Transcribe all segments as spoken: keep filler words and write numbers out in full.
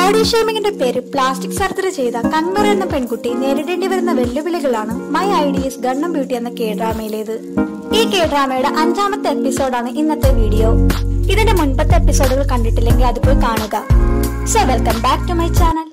Body ഷേമിങ്ങിന്റെ പേര് plastic surgery ചെയ്ത കൺമറ എന്ന പെൺകുട്ടി നേരിടേണ്ടി വരുന്ന വെല്ലുവിളികളാണ് മൈ ഐഡിയസ് ഗണ്ണം ബ്യൂട്ടി എന്ന കെ ഡ്രാമയിലേത്. ഈ കെ ഡ്രാമയുടെ അഞ്ചാമത്തെ എപ്പിസോഡാണ് ഇന്നത്തെ വീഡിയോ. ഇതിന്റെ മുൻപത്തെ എപ്പിസോഡുകൾ കണ്ടിട്ടില്ലെങ്കിൽ അത് പോയി കാണുക. So welcome back to my channel.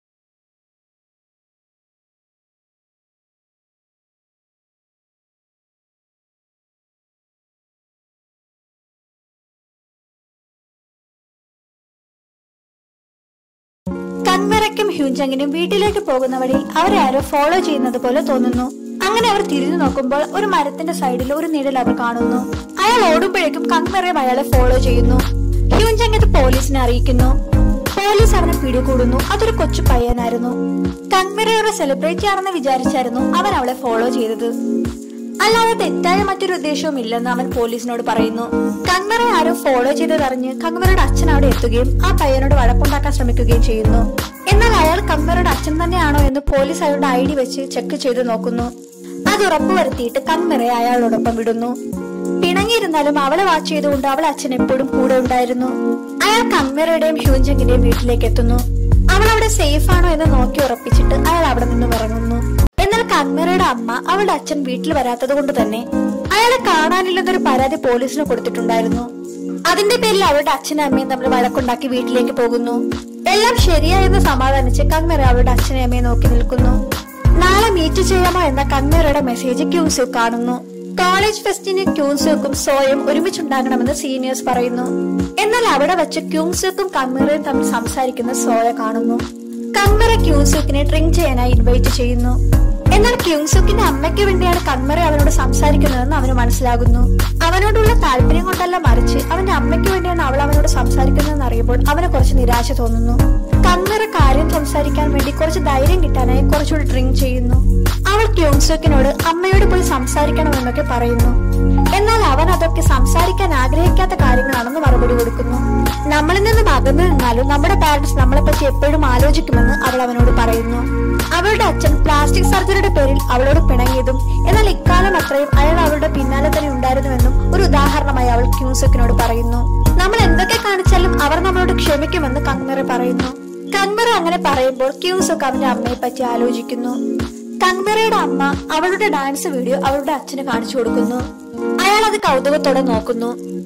കൺമറയ്ക്കും ഹ്യൂൻജങ്ങിനും വീട്ടിലേക്ക് പോകുന്ന വഴി അവരെ ആരോ ഫോളോ ചെയ്യുന്നത് പോലെ തോന്നുന്നു. അങ്ങനെ അവർ തിരിഞ്ഞു നോക്കുമ്പോൾ ഒരു മരത്തിന്റെ സൈഡിൽ ഒരു നിഴൽ അവർ കാണുന്നു. അയാൾ ഓടുമ്പോഴേക്കും കൺമറയും അയാളെ ഫോളോ ചെയ്യുന്നു. ഹ്യൂൻജങ് ഇത് പോലീസിനെ അറിയിക്കുന്നു. പോലീസ് അവനെ പിടികൂടുന്നു. അതൊരു കൊച്ചു പയ്യനായിരുന്നു. കൺമറയുടെ സെലിബ്രിറ്റി ആണെന്ന് വിചാരിച്ചായിരുന്നു അവൻ അവളെ ഫോളോ ചെയ്തത്. അല്ലാതെ തെറ്റായ മറ്റൊരു ഉദ്ദേശവും ഇല്ലെന്ന് അവൻ പോലീസിനോട് പറയുന്നു. കൺമറയെ ആരോ ഫോളോ ചെയ്തതറിഞ്ഞ് കൺമറയുടെ അച്ഛൻ അവിടെ എത്തുകയും ആ പയ്യനോട് വഴക്കുണ്ടാക്കാൻ ശ്രമിക്കുകയും ചെയ്യുന്നു. എന്നാൽ അയാൾ കൺമറയുടെ അച്ഛൻ തന്നെയാണോ എന്ന് പോലീസ് അയാളുടെ ഐ ഡി വെച്ച് ചെക്ക് ചെയ്ത് നോക്കുന്നു. അത് ഉറപ്പുവരുത്തിയിട്ട് കൺമറയെ അയാളോടൊപ്പം വിടുന്നു. പിണങ്ങിയിരുന്നാലും അവളെ വാച്ച് ചെയ്തുകൊണ്ട് അവളെ അച്ഛൻ എപ്പോഴും കൂടെ ഉണ്ടായിരുന്നു. അയാൾ കൺമറയുടെയും ഹ്യൂൻജങ്ങിന്റെയും വീട്ടിലേക്ക് എത്തുന്നു. അവൾ അവിടെ സേഫ് ആണോ എന്ന് നോക്കി ഉറപ്പിച്ചിട്ട് അയാൾ അവിടെ നിന്നും ഇറങ്ങുന്നു. എന്നാൽ കൺമറയുടെ അമ്മ അവളുടെ അച്ഛൻ വീട്ടിൽ വരാത്തത് കൊണ്ട് തന്നെ അയാളെ കാണാനില്ലെന്നൊരു പരാതി പോലീസിന് കൊടുത്തിട്ടുണ്ടായിരുന്നു. അതിന്റെ പേരിൽ അവളുടെ അച്ഛനും അമ്മയും തമ്മിൽ വഴക്കുണ്ടാക്കി വീട്ടിലേക്ക് പോകുന്നു. എല്ലാം ശരിയായെന്ന് സമാധാനിച്ച് കൺമറ അവളുടെ അച്ഛനെ അമ്മയെ നോക്കി നിൽക്കുന്നു. നാളെ മീറ്റ് ചെയ്യാമോ എന്ന കൺമറയുടെ മെസ്സേജ് ക്യൂൻസു കാണുന്നു. കോളേജ് ഫെസ്റ്റിന് ക്യൂൻസുക്കും സോയും ഒരുമിച്ചുണ്ടാകണമെന്ന് സീനിയേഴ്സ് പറയുന്നു. എന്നാൽ അവിടെ വെച്ച് ക്യൂൻസുക്കും കൺമറയും തമ്മിൽ സംസാരിക്കുന്ന സോയ കാണുന്നു. കൺമറ ക്യൂൻസുക്കിനെ ഡ്രിങ്ക് ചെയ്യാനായി ഇൻവൈറ്റ് ചെയ്യുന്നു. എന്നാൽ ക്യൂൻസുക്കിന്റെ അമ്മയ്ക്ക് വേണ്ടിയാണ് കൺമറ അവനോട് സംസാരിക്കുന്നതെന്ന് അവന് മനസ്സിലാകുന്നു. അവനോടുള്ള താല്പര്യം കൊണ്ടല്ല, മറിച്ച് അവന്റെ അമ്മയ്ക്ക് വേണ്ടിയാണ് അവൾ അവനോട് സംസാരിക്കുന്നതെന്ന് അറിയുമ്പോൾ അവന് കുറച്ച് നിരാശ തോന്നുന്നു. കൺമറ കാര്യം സംസാരിക്കാൻ വേണ്ടി കുറച്ച് ധൈര്യം കിട്ടാനായി കുറച്ചുകൂടി ഡ്രിങ്ക് ചെയ്യുന്നു. അവൾ ക്യൂൻസുക്കിനോട് അമ്മയോട് പോയി സംസാരിക്കണമെന്നൊക്കെ പറയുന്നു. എന്നാൽ അവൻ അതൊക്കെ സംസാരിക്കാൻ ആഗ്രഹിക്കാത്ത കാര്യങ്ങളാണെന്ന് മറുപടി കൊടുക്കുന്നു. നമ്മളിൽ നിന്നും അകന്നു നിന്നാലും നമ്മുടെ പാരന്റ്സ് നമ്മളെ പറ്റി എപ്പോഴും ആലോചിക്കുമെന്ന് അവൾ അവനോട് പറയുന്നു. അവളുടെ അച്ഛൻ പ്ലാസ്റ്റിക് സർജറിയുടെ പേരിൽ അവളോട് പിണങ്ങിയതും എന്നാൽ ഇക്കാലം അത്രയും അയാൾ അവളുടെ പിന്നാലെ തന്നെ ഉണ്ടായിരുന്നുവെന്നും ഒരു ഉദാഹരണമായി അവൾ ക്യൂൻസുക്കിനോട് പറയുന്നു. നമ്മൾ എന്തൊക്കെ കാണിച്ചാലും അവർ നമ്മളോട് ക്ഷമിക്കുമെന്ന് കൺമറ പറയുന്നു. കൺമറ അങ്ങനെ പറയുമ്പോൾ ക്യൂൻസുക്ക് അവന്റെ അമ്മയെ പറ്റി ആലോചിക്കുന്നു. കൺമറയുടെ അമ്മ അവളുടെ ഡാൻസ് വീഡിയോ അവളുടെ അച്ഛന് കാണിച്ചു കൊടുക്കുന്നു. അയാൾ അത് കൗതുകത്തോടെ നോക്കുന്നു.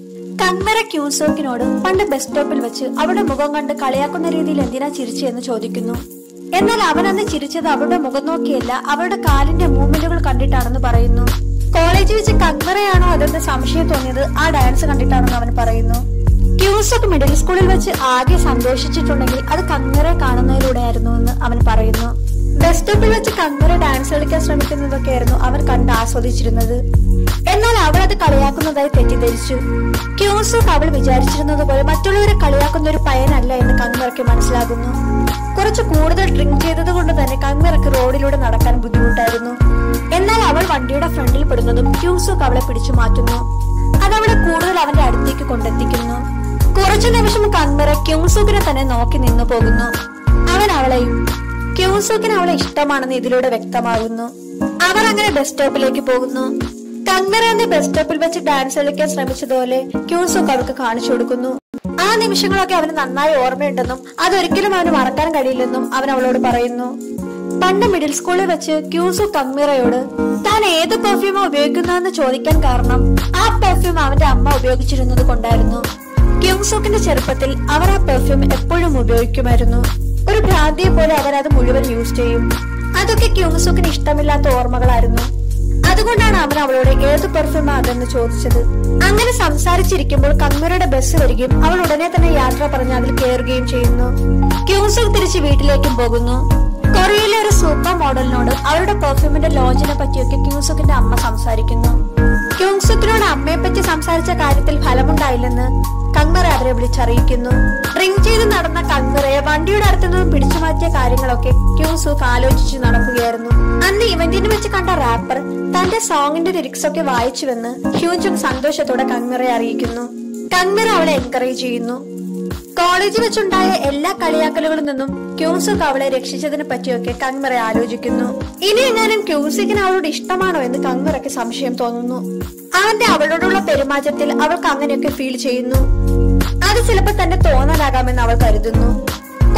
കൺമറ ക്യൂൻസുക്കിനോട് പണ്ട് ബസ് സ്റ്റോപ്പിൽ വെച്ച് അവളുടെ മുഖം കണ്ട് കളിയാക്കുന്ന രീതിയിൽ എന്തിനാ ചിരിച്ചെന്ന് ചോദിക്കുന്നു. എന്നാൽ അവൻ അന്ന് ചിരിച്ചത് അവളുടെ മുഖം നോക്കിയല്ല, അവളുടെ കാലിന്റെ മൂവ്മെന്റുകൾ കണ്ടിട്ടാണെന്ന് പറയുന്നു. കോളേജിൽ വെച്ച് കൺമറയാണോ അതെന്ന് സംശയം തോന്നിയത് ആ ഡാൻസ് കണ്ടിട്ടാണെന്ന് അവൻ പറയുന്നു. ക്യൂൻസുക്ക് മിഡിൽ സ്കൂളിൽ വെച്ച് ആകെ സന്തോഷിച്ചിട്ടുണ്ടെങ്കിൽ അത് കൺമറയെ കാണുന്നതിലൂടെയായിരുന്നു എന്ന് അവൻ പറയുന്നു. ബസ് സ്റ്റോപ്പിൽ വെച്ച് കൺമറ ഡാൻസ് കളിക്കാൻ ശ്രമിക്കുന്നതൊക്കെയായിരുന്നു അവൻ കണ്ട് ആസ്വദിച്ചിരുന്നത്. എന്നാൽ അവൾ അത് കളിയാക്കുന്നതായി തെറ്റിദ്ധരിച്ചു. ക്യൂൻസുക്ക് അവൾ വിചാരിച്ചിരുന്നത് പോലെ മറ്റുള്ളവരെ കളിയാക്കുന്ന ഒരു പയ്യനല്ല എന്ന് കൺമറയ്ക്ക് മനസ്സിലാകുന്നു. കുറച്ച് കൂടുതൽ ഡ്രിങ്ക് ചെയ്തത് കൊണ്ട് തന്നെ കൺമറയ്ക്ക് റോഡിലൂടെ നടക്കാൻ ബുദ്ധിമുട്ടായിരുന്നു. എന്നാൽ അവൾ വണ്ടിയുടെ ഫ്രണ്ടിൽ പെടുന്നതും ക്യൂൻസുക്ക് അവളെ പിടിച്ചു മാറ്റുന്നു. അതവളെ കൂടുതൽ അവന്റെ അടുത്തേക്ക് കൊണ്ടെത്തിക്കുന്നു. കുറച്ചു നിമിഷം കൺമറ ക്യൂൻസുക്കിനെ തന്നെ നോക്കി നിന്നു പോകുന്നു. അവൻ അവളെയും. ക്യൂൻസുക്കിന് അവളെ ഇഷ്ടമാണെന്ന് ഇതിലൂടെ വ്യക്തമാകുന്നു. അവർ അങ്ങനെ ബസ് സ്റ്റോപ്പിലേക്ക് പോകുന്നു. കൺമറ അന്ന് ബസ് സ്റ്റോപ്പിൽ വെച്ച് ഡാൻസ് കളിക്കാൻ ശ്രമിച്ചതുപോലെ ക്യൂൻസുക്ക് അവൾക്ക് കാണിച്ചു കൊടുക്കുന്നു. ആ നിമിഷങ്ങളൊക്കെ അവന് നന്നായി ഓർമ്മയുണ്ടെന്നും അതൊരിക്കലും അവന് മറക്കാൻ കഴിയില്ലെന്നും അവൻ അവളോട് പറയുന്നു. പണ്ട് മിഡിൽ സ്കൂളിൽ വെച്ച് ക്യൂൻസുക്ക് കൺമറയോട് താൻ ഏത് പെർഫ്യൂമോ ഉപയോഗിക്കുന്നതെന്ന് ചോദിക്കാൻ കാരണം ആ പെർഫ്യൂം അവന്റെ അമ്മ ഉപയോഗിച്ചിരുന്നത് കൊണ്ടായിരുന്നു. ക്യൂൻസുക്കിന്റെ ചെറുപ്പത്തിൽ അവർ ആ പെർഫ്യൂം എപ്പോഴും ഉപയോഗിക്കുമായിരുന്നു. ഒരു ഭ്രാന്തിയെ പോലെ അവർ അത് മുഴുവൻ യൂസ് ചെയ്യും. അതൊക്കെ ക്യൂൻസുക്കിന് ഇഷ്ടമില്ലാത്ത ഓർമ്മകളായിരുന്നു. അതുകൊണ്ടാണ് അവൻ അവളോട് ഏത് പെർഫ്യൂമാ അതെന്ന് ചോദിച്ചത്. അങ്ങനെ സംസാരിച്ചിരിക്കുമ്പോൾ കൺമറയുടെ ബസ് വരികയും അവൾ ഉടനെ തന്നെ യാത്ര പറഞ്ഞ് അതിൽ കയറുകയും ചെയ്യുന്നു. ക്യൂൻസുക്ക് തിരിച്ച് വീട്ടിലേക്കും പോകുന്നു. കൊറിയയിലെ ഒരു സൂപ്പർ മോഡലിനോട് അവളുടെ പെർഫ്യൂമിന്റെ ലോഞ്ചിനെ പറ്റിയൊക്കെ ക്യൂൻസുക്കിന്റെ അമ്മ സംസാരിക്കുന്നു. ക്യൂൻസുക്കിനോട് അമ്മയെ പറ്റി സംസാരിച്ച കാര്യത്തിൽ ഫലമുണ്ടായില്ലെന്ന് കൺമറ അവരെ വിളിച്ചറിയിക്കുന്നു. ഡ്രിങ്ക് ചെയ്ത് നടന്ന കൺമറയെ വണ്ടിയുടെ അടുത്തു നിന്നും പിടിച്ചു മാറ്റിയ കാര്യങ്ങളൊക്കെ ക്യൂൻസുക്ക് ആലോചിച്ച് നടക്കുകയായിരുന്നു. അന്ന് ഇവന്റിന് വെച്ച് കണ്ട റാപ്പർ തന്റെ സോങ്ങിന്റെ ലിറിക്സ് ഒക്കെ വായിച്ചുവെന്ന് ഹ്യൂൻജങ് സന്തോഷത്തോടെ കൺമറയെ അറിയിക്കുന്നു. കൺമറ അവളെ എൻകറേജ് ചെയ്യുന്നു. കോളേജിൽ വെച്ചുണ്ടായ എല്ലാ കളിയാക്കലുകളിൽ നിന്നും ക്യൂൻസുക്ക് അവളെ രക്ഷിച്ചതിനെ പറ്റിയൊക്കെ കൺമറ ആലോചിക്കുന്നു. ഇനി എങ്ങാനും ക്യൂൻസുക്കിന് അവളോട് ഇഷ്ടമാണോ എന്ന് കൺമറയ്ക്ക് സംശയം തോന്നുന്നു. അവന്റെ അവളോടുള്ള പെരുമാറ്റത്തിൽ അവൾക്ക് അങ്ങനെയൊക്കെ ഫീൽ ചെയ്യുന്നു. അത് ചിലപ്പോൾ തന്നെ തോന്നലാകാമെന്ന് അവൾ കരുതുന്നു.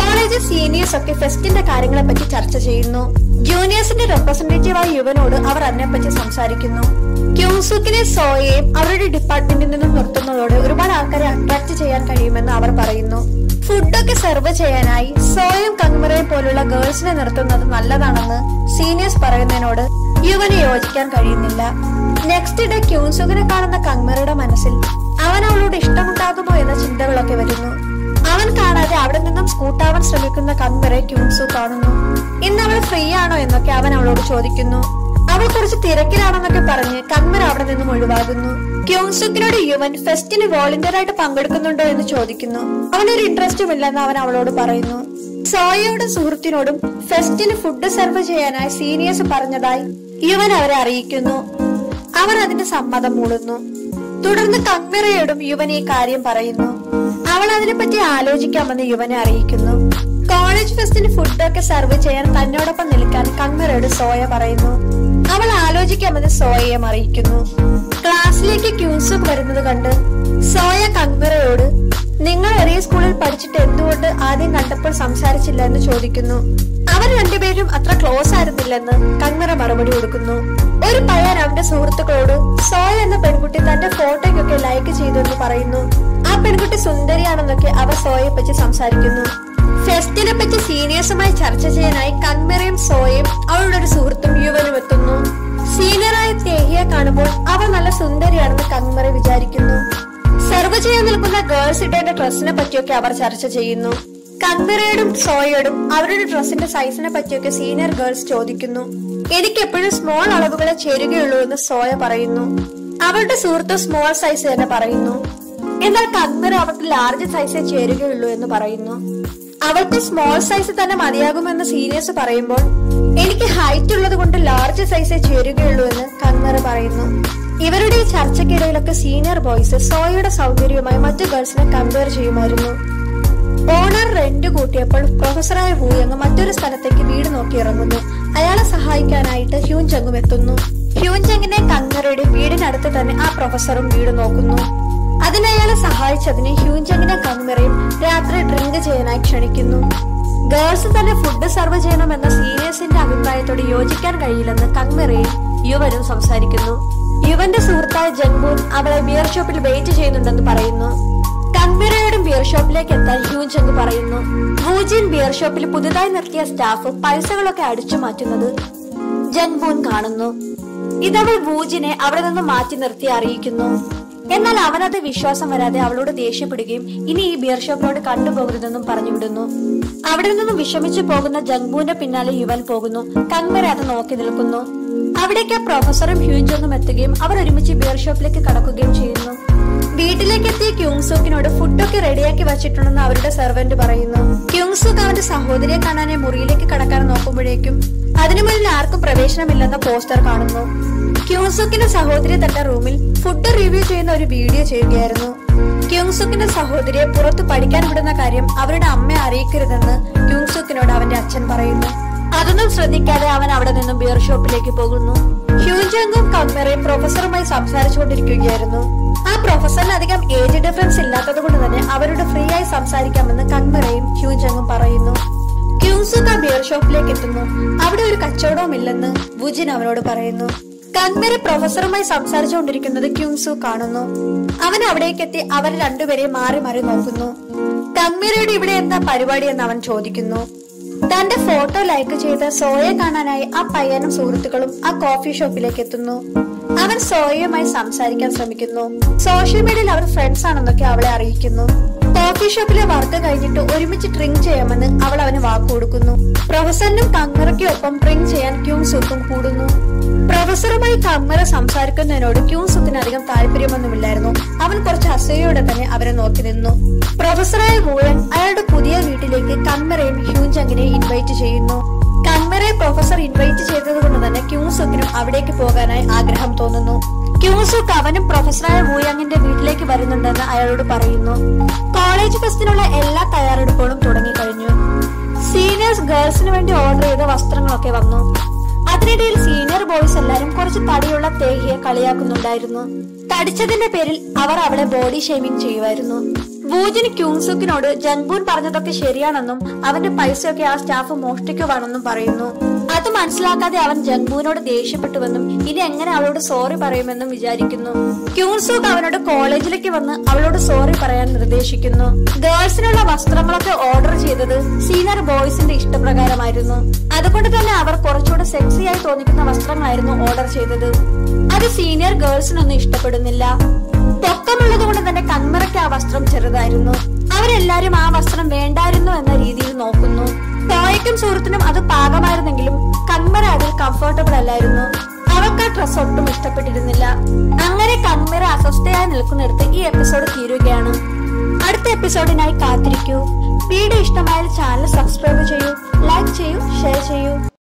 കോളേജ് സീനിയേഴ്സ് ഒക്കെ ഫെസ്റ്റിന്റെ കാര്യങ്ങളെ പറ്റി ചർച്ച ചെയ്യുന്നു. ജൂനിയേഴ്സിന്റെ റെപ്രസെന്റേറ്റീവായ യുവനോട് അവർ അതിനെപ്പറ്റി സംസാരിക്കുന്നു. ക്യൂങ്സുക്കിനെ സോയെയും അവരുടെ ഡിപ്പാർട്ട്മെന്റിൽ നിന്നും നിർത്തുന്നതോടെ ഒരുപാട് ആൾക്കാരെ അട്രാക്ട് ചെയ്യാൻ കഴിയുമെന്ന് അവർ പറയുന്നു. ഫുഡൊക്കെ സെർവ് ചെയ്യാനായി സോയും കങ്മിറയും പോലുള്ള ഗേൾസിനെ നിർത്തുന്നത് നല്ലതാണെന്ന് സീനിയേഴ്സ് പറയുന്നതിനോട് യുവന് യോജിക്കാൻ കഴിയുന്നില്ല. നെക്സ്റ്റ് ഡേ ക്യൂങ്സുക്കിനെ കാണുന്ന കങ്മിറയുടെ മനസ്സിൽ അവൻ അവളോട് ഇഷ്ടമുണ്ടാകുമോ എന്ന ചിന്തകളൊക്കെ വരുന്നു. അവൻ കാണാതെ അവിടെ നിന്നും സ്കൂട്ടാവാൻ ശ്രമിക്കുന്ന കങ്മിറയെ ക്യൂങ്സു കാണുന്നു. ഇന്ന് അവൾ ഫ്രീ ആണോ എന്നൊക്കെ അവൻ അവളോട് ചോദിക്കുന്നു. അവൾ കുറച്ച് തിരക്കിലാണെന്നൊക്കെ പറഞ്ഞ് കങ്മിറ അവിടെ നിന്നും ഒഴിവാകുന്നു. ക്യൂങ്സുക്കിനോട് യുവൻ ഫെസ്റ്റിന് വോളണ്ടിയർ ആയിട്ട് പങ്കെടുക്കുന്നുണ്ടോ എന്ന് ചോദിക്കുന്നു. അവനൊരു ഇൻട്രസ്റ്റും ഇല്ലെന്ന് അവൻ അവളോട് പറയുന്നു. സോയയോടും സുഹൃത്തിനോടും ഫെസ്റ്റിന് ഫുഡ് സെർവ് ചെയ്യാനായി സീനിയേഴ്സ് പറഞ്ഞതായി യുവൻ അവരെ അറിയിക്കുന്നു. അവർ അതിന്റെ സമ്മതം മൂളുന്നു. തുടർന്ന് കങ്മിറയോടും യുവൻ ഈ കാര്യം പറയുന്നു. അവൾ അതിനെപ്പറ്റി ആലോചിക്കാമെന്ന് യുവനെ അറിയിക്കുന്നു. കോളേജ് ഫെസ്റ്റിന് ഫുഡൊക്കെ സെർവ് ചെയ്യാൻ തന്നോടൊപ്പം നിൽക്കാൻ കങ്മിറയോട് സോയ പറയുന്നു. അവൾ ആലോചിക്കാമെന്ന് സോയയെ അറിയിക്കുന്നു. ക്ലാസ്സിലേക്ക് ക്യൂൻസുക്ക് വരുന്നത് കണ്ട് സോയ കങ്മിറയോട് നിങ്ങൾ ഒരേ സ്കൂളിൽ പഠിച്ചിട്ട് എന്തുകൊണ്ട് ആദ്യം കണ്ടപ്പോൾ സംസാരിച്ചില്ല എന്ന് ചോദിക്കുന്നു. അവർ രണ്ടുപേരും അത്ര ക്ലോസ് ആയിരുന്നില്ലെന്ന് കങ്മിറ മറുപടി കൊടുക്കുന്നു. ഒരു പയ്യൻ അവന്റെ സുഹൃത്തുക്കളോട് സോയ എന്ന പെൺകുട്ടി തന്റെ ഫോട്ടോയ്ക്കൊക്കെ ലൈക്ക് ചെയ്തു എന്ന് പറയുന്നു. ആ പെൺകുട്ടി സുന്ദരിയാണെന്നൊക്കെ അവർ സോയയെ പറ്റി സംസാരിക്കുന്നു. ഫെസ്റ്റിനെ പറ്റി സീനിയേഴ്സുമായി ചർച്ച ചെയ്യാനായി കങ്മിറയും സോയയും അവളുടെ ഒരു സുഹൃത്തും യുവനും എത്തുന്നു. സീനിയറായ തേഹിയെ കാണുമ്പോൾ അവൾ നല്ല സുന്ദരിയാണെന്ന് കങ്മിറ വിചാരിക്കുന്നു. സെർവ് ചെയ്യാൻ നിൽക്കുന്ന ഗേൾസ് ഇടേണ്ട ഡ്രസ്സിനെ പറ്റിയൊക്കെ അവർ ചർച്ച ചെയ്യുന്നു. കങ്മിറയോടും സോയയോടും അവരുടെ ഡ്രസ്സിന്റെ സൈസിനെ പറ്റിയൊക്കെ സീനിയർ ഗേൾസ് ചോദിക്കുന്നു. എനിക്ക് എപ്പോഴും സ്മോൾ അളവുകളെ ചേരുകയുള്ളൂ എന്ന് സോയ പറയുന്നു. അവളുടെ സുഹൃത്ത് സ്മോൾ സൈസ് തന്നെ പറയുന്നു. എന്നാൽ കങ്മിറ അവൾക്ക് ലാർജ് സൈസേ ചേരുകയുള്ളൂ എന്ന് പറയുന്നു. അവൾക്ക് സ്മോൾ സൈസ് തന്നെ മതിയാകുമെന്ന് സീനിയേഴ്സ് പറയുമ്പോൾ എനിക്ക് ഹൈറ്റ് ഉള്ളത് കൊണ്ട് ലാർജ് സൈസേ ചേരുകയുള്ളൂ എന്ന് കങ്മിറ പറയുന്നു. ഇവരുടെ ഈ ചർച്ചയ്ക്കിടയിലൊക്കെ സീനിയർ ബോയ്സ് സോയയുടെ സൗന്ദര്യവുമായി മറ്റു ഗേൾസിനെ കമ്പയർ ചെയ്യുമായിരുന്നു. ഓണർ റെന്റ് കൂട്ടിയപ്പോൾ പ്രൊഫസറായ വൂയങ് മറ്റൊരു സ്ഥലത്തേക്ക് വീട് നോക്കി ഇറങ്ങുന്നു. അയാളെ സഹായിക്കാനായിട്ട് ഹ്യൂൻജങ്ങും എത്തുന്നു. ഹ്യൂൻജങ്ങിനെ കങ്മിറയുടെ വീടിനടുത്ത് തന്നെ ആ പ്രൊഫസറും വീട് നോക്കുന്നു. അതിനയാളെ സഹായിച്ചതിന് ഹ്യൂൻജങ്ങിനെ കങ്മിറയും രാത്രി ഡ്രിങ്ക് ചെയ്യാനായി ക്ഷണിക്കുന്നു. ഗേൾസ് തന്നെ ഫുഡ് സെർവ് ചെയ്യണമെന്ന സീനിയേഴ്സിന്റെ അഭിപ്രായത്തോട് യോജിക്കാൻ കഴിയില്ലെന്ന് കങ്മിറയും യുവനും സംസാരിക്കുന്നു. യുവന്റെ സുഹൃത്തായ ജംഗ്ബൂൻ അവളെ ബിയർ ഷോപ്പിൽ വെയിറ്റ് ചെയ്യുന്നുണ്ടെന്ന് പറയുന്നു. കങ്മിറയോടും ബിയർ ഷോപ്പിലേക്ക് എത്താൻ ഹ്യൂൻജങ് പറയുന്നു. വൂജിൻ ബിയർ ഷോപ്പിൽ പുതുതായി നിർത്തിയ സ്റ്റാഫ് പൈസകളൊക്കെ അടിച്ചു മാറ്റുന്നത് ജംഗ്ബൂൻ കാണുന്നു. ഇതവൾ വൂജിനെ അവിടെ നിന്ന് മാറ്റി നിർത്തി അറിയിക്കുന്നു. എന്നാൽ അവനത് വിശ്വാസം വരാതെ അവളോട് ദേഷ്യപ്പെടുകയും ഇനി ഈ ബിയർ ഷോപ്പിലോട് കണ്ടുപോകരുതെന്നും പറഞ്ഞു വിടുന്നു. അവിടെ നിന്നും വിഷമിച്ചു പോകുന്ന ജംഗ്ബൂന്റെ പിന്നാലെ യുവൻ പോകുന്നു. കങ്മിറ അത് നോക്കി നിൽക്കുന്നു. അവിടേക്ക് പ്രൊഫസറും ഹ്യൂൻജങ്ങും എത്തുകയും അവർ ഒരുമിച്ച് ബിയർ ഷോപ്പിലേക്ക് കടക്കുകയും ചെയ്യുന്നു. വീട്ടിലേക്ക് എത്തിയ ക്യൂങ്സുക്കിനോട് ഫുഡൊക്കെ റെഡിയാക്കി വച്ചിട്ടുണ്ടെന്ന് അവരുടെ സെർവന്റ് പറയുന്നു. ക്യൂങ്സുക്ക് അവന്റെ സഹോദരിയെ കാണാനെ മുറിയിലേക്ക് കടക്കാൻ നോക്കുമ്പോഴേക്കും അതിനു മുന്നിൽ ആർക്കും പ്രവേശനമില്ലെന്ന പോസ്റ്റർ കാണുന്നു. ക്യൂങ്സുക്കിന്റെ സഹോദരി തന്റെ റൂമിൽ ഫുഡ് റിവ്യൂ ചെയ്യുന്ന ഒരു വീഡിയോ ചെയ്യുകയായിരുന്നു. ക്യൂങ്സുക്കിന്റെ സഹോദരിയെ പുറത്ത് പഠിക്കാൻ വിടുന്ന കാര്യം അവരുടെ അമ്മയെ അറിയിക്കരുതെന്ന് ക്യൂങ്സുക്കിനോട് അവന്റെ അച്ഛൻ പറയുന്നു. അതൊന്നും ശ്രദ്ധിക്കാതെ അവൻ അവിടെ നിന്നും ബിയർ ഷോപ്പിലേക്ക് പോകുന്നു. ഹ്യൂൻജങ്ങും കങ്മിറയും പ്രൊഫസറുമായി സംസാരിച്ചുകൊണ്ടിരിക്കുകയായിരുന്നു. ആ പ്രൊഫസറിന് അധികം ഏജ് ഡിഫറൻസ് ഇല്ലാത്തത് കൊണ്ട് തന്നെ അവരോട് ഫ്രീ ആയി സംസാരിക്കാമെന്ന് കങ്മിറയും ഹ്യൂൻജങ്ങും പറയുന്നു. ക്യൂങ്സുക്ക് ആ ബിയർ ഷോപ്പിലേക്ക് എത്തുന്നു. അവിടെ ഒരു കച്ചവടവും ഇല്ലെന്ന് വുജിൻ അവനോട് പറയുന്നു. കങ്മിറ പ്രൊഫസറുമായി സംസാരിച്ചുകൊണ്ടിരിക്കുന്നത് ക്യൂങ്സു കാണുന്നു. അവൻ അവിടേക്കെത്തി അവർ രണ്ടുപേരെയും മാറി മാറി നോക്കുന്നു. കങ്മിറയുടെ ഇവിടെ എന്താ പരിപാടി എന്ന് അവൻ ചോദിക്കുന്നു. തന്റെ ഫോട്ടോ ലൈക്ക് ചെയ്ത് സോയെ കാണാനായി ആ പയ്യനും സുഹൃത്തുക്കളും ആ കോഫി ഷോപ്പിലേക്ക് എത്തുന്നു. അവൻ സോയയുമായി സംസാരിക്കാൻ ശ്രമിക്കുന്നു. സോഷ്യൽ മീഡിയയിൽ അവർ ഫ്രണ്ട്സ് ആണെന്നൊക്കെ അവളെ അറിയിക്കുന്നു. കോഫി ഷോപ്പിലെ വർക്ക് കഴിഞ്ഞിട്ട് ഒരുമിച്ച് ഡ്രിങ്ക് ചെയ്യാമെന്ന് അവൾ അവന് വാക്ക് കൊടുക്കുന്നു. പ്രൊഫസറിനും കങ്മിറയ്ക്കും ഒപ്പം ഡ്രിങ്ക് ചെയ്യാൻ ക്യൂങ്സുക്കും കൂടുന്നു. പ്രൊഫസറുമായി കങ്മിറ സംസാരിക്കുന്നതിനോട് ക്യൂങ്സുക്കിന് അധികം താല്പര്യമൊന്നുമില്ലായിരുന്നു. അവൻ കുറച്ച് അസൂയയോടെ തന്നെ അവരെ നോക്കി നിന്നു. പ്രൊഫസറായ വൂയൻ അയാളുടെ പുതിയ വീട്ടിലേക്ക് കങ്മിറയും ഹ്യൂൻജങ്ങിനെയും ഇൻവൈറ്റ് ചെയ്യുന്നു. കങ്മിറയെ പ്രൊഫസർ ഇൻവൈറ്റ് ചെയ്തത് കൊണ്ട് തന്നെ ക്യൂങ്സുക്കിനും അവിടേക്ക് പോകാനായി ആഗ്രഹം തോന്നുന്നു. ക്യൂങ്സുക്ക് അവനും പ്രൊഫസറായ വൂയങ്ങിന്റെ വീട്ടിലേക്ക് വരുന്നുണ്ടെന്ന് അയാളോട് പറയുന്നു. കോളേജ് ഫെസ്റ്റിനുള്ള എല്ലാ തയ്യാറെടുപ്പുകളും തുടങ്ങിക്കഴിഞ്ഞു. സീനിയേഴ്സ് ഗേൾസിന് വേണ്ടി ഓർഡർ ചെയ്ത വസ്ത്രങ്ങളൊക്കെ വന്നു. അതിനിടയിൽ സീനിയർ ബോയ്സ് എല്ലാരും കുറച്ച് തടിയുള്ള തേഹിയെ കളിയാക്കുന്നുണ്ടായിരുന്നു. തടിച്ചതിന്റെ പേരിൽ അവർ അവളെ ബോഡി ഷേമിംഗ് ചെയ്യുമായിരുന്നു. വൂജിന് ക്യൂങ്സുക്കിനോട് ജംഗ്ബൂൻ പറഞ്ഞതൊക്കെ ശരിയാണെന്നും അവന്റെ പൈസയൊക്കെ ആ സ്റ്റാഫ് മോഷ്ടിക്കുവാണെന്നും പറയുന്നു. അത് മനസ്സിലാക്കാതെ അവൻ ജംഗ്ബൂനോട് ദേഷ്യപ്പെട്ടുവെന്നും ഇനി എങ്ങനെ അവളോട് സോറി പറയുമെന്നും വിചാരിക്കുന്നു. ക്യൂൻസൂക്ക് അവനോട് കോളേജിലേക്ക് വന്ന് അവളോട് സോറി പറയാൻ നിർദ്ദേശിക്കുന്നു. ഗേൾസിനുള്ള വസ്ത്രങ്ങളൊക്കെ ഓർഡർ ചെയ്തത് സീനിയർ ബോയ്സിന്റെ ഇഷ്ടപ്രകാരമായിരുന്നു. അതുകൊണ്ട് തന്നെ അവർ കുറച്ചുകൂടെ സെക്സിയായി തോന്നിക്കുന്ന വസ്ത്രങ്ങളായിരുന്നു ഓർഡർ ചെയ്തത്. അത് സീനിയർ ഗേൾസിനൊന്നും ഇഷ്ടപ്പെടുന്നില്ല. പൊക്കമുള്ളത് കൊണ്ട് തന്നെ കൺമറയ്ക്ക് ആ വസ്ത്രം ചെറുതായിരുന്നു. അവരെല്ലാരും ആ വസ്ത്രം വേണ്ടായിരുന്നു എന്ന രീതിയിൽ നോക്കുന്നു. ടോയ്ക്കും സുഹൃത്തിനും അത് പാകമായിരുന്നെങ്കിലും കൺമറ അതിൽ കംഫർട്ടബിൾ അല്ലായിരുന്നു. അവർക്ക് ആ ഡ്രസ് ഒട്ടും ഇഷ്ടപ്പെട്ടിരുന്നില്ല. അങ്ങനെ കൺമറ അസ്വസ്ഥയായി നിൽക്കുന്നിടത്ത് ഈ എപ്പിസോഡ് തീരുകയാണ്. അടുത്ത എപ്പിസോഡിനായി കാത്തിരിക്കൂ. വീഡിയോ ഇഷ്ടമായാൽ ചാനൽ സബ്സ്ക്രൈബ് ചെയ്യൂ, ലൈക്ക് ചെയ്യൂ, ഷെയർ ചെയ്യൂ.